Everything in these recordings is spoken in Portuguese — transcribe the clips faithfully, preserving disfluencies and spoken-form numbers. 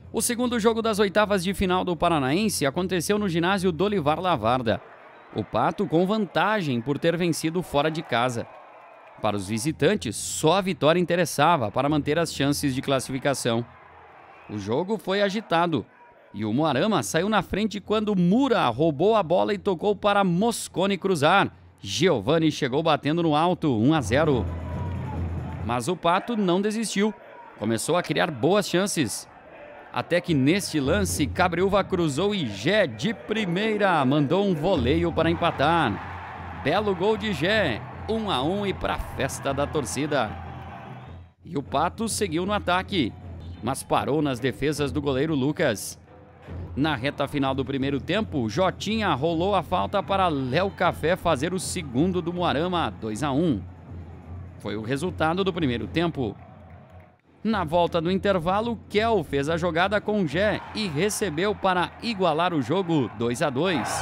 O segundo jogo das oitavas de final do Paranaense aconteceu no ginásio Dolivar Lavarda. O Pato com vantagem por ter vencido fora de casa. Para os visitantes, só a vitória interessava para manter as chances de classificação. O jogo foi agitado e o Moarama saiu na frente quando Mura roubou a bola e tocou para Moscone cruzar. Giovani chegou batendo no alto, um a zero. Mas o Pato não desistiu. Começou a criar boas chances. Até que neste lance, Cabreúva cruzou e Gé de primeira mandou um voleio para empatar. Belo gol de Gé, um a um e para a festa da torcida. E o Pato seguiu no ataque, mas parou nas defesas do goleiro Lucas. Na reta final do primeiro tempo, Jotinha rolou a falta para Léo Café fazer o segundo do Moarama, dois a um. Foi o resultado do primeiro tempo. Na volta do intervalo, Kel fez a jogada com Gé e recebeu para igualar o jogo, dois a dois.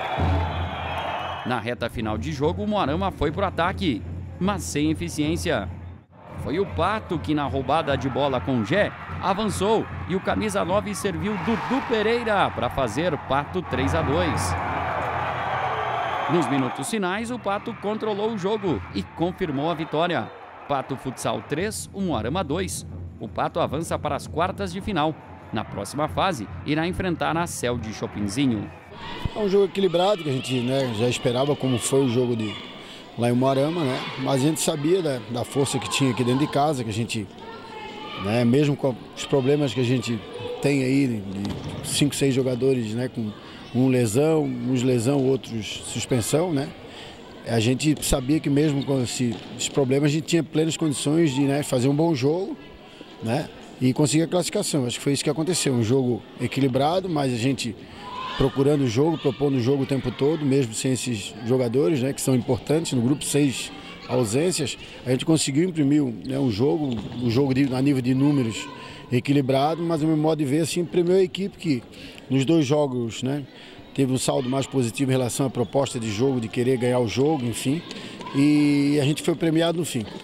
Na reta final de jogo, o Moarama foi para o ataque, mas sem eficiência. Foi o Pato que, na roubada de bola com Gé, avançou e o camisa nove serviu Dudu Pereira para fazer Pato três a dois. Nos minutos finais, o Pato controlou o jogo e confirmou a vitória. Pato Futsal três, o Moarama dois. O Pato avança para as quartas de final. Na próxima fase, irá enfrentar a Cel de Chopinzinho. É um jogo equilibrado, que a gente né, já esperava como foi o jogo de, lá em Moarama, né? Mas a gente sabia da, da força que tinha aqui dentro de casa, que a gente, né, mesmo com os problemas que a gente tem aí, de cinco, seis jogadores, né, com um lesão, uns lesão, outros suspensão, né? A gente sabia que mesmo com esse, esses problemas, a gente tinha plenas condições de né, fazer um bom jogo, né, e conseguir a classificação. Acho que foi isso que aconteceu, um jogo equilibrado, mas a gente procurando o jogo, propondo o jogo o tempo todo, mesmo sem esses jogadores, né, que são importantes, no grupo seis ausências, a gente conseguiu imprimir né, um jogo, um jogo de, a nível de números equilibrado, mas o meu modo de ver assim, imprimiu a equipe que nos dois jogos, né, teve um saldo mais positivo em relação à proposta de jogo, de querer ganhar o jogo, enfim, e a gente foi premiado no fim.